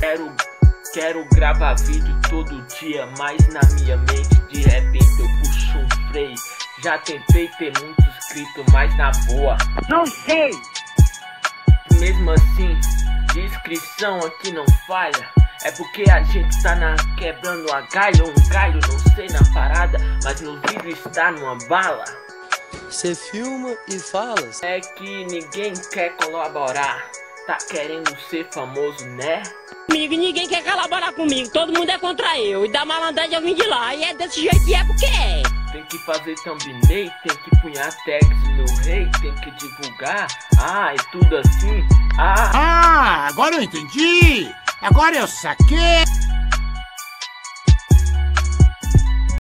Quero gravar vídeo todo dia, mas na minha mente de repente eu puxo um freio. Já tentei ter muito inscrito, mas na boa não sei. Mesmo assim, descrição aqui não falha. É porque a gente tá quebrando a galho, um galho, não sei, na parada, mas no vídeo está numa bala. Cê filma e fala. É que ninguém quer colaborar, tá querendo ser famoso, né? Comigo, ninguém quer colaborar comigo, todo mundo é contra eu. E da malandragem eu vim de lá, e é desse jeito que é porque é. Tem que fazer thumbnail, tem que punhar tags no rei, tem que divulgar, e tudo assim. Agora eu entendi! Agora eu saquei!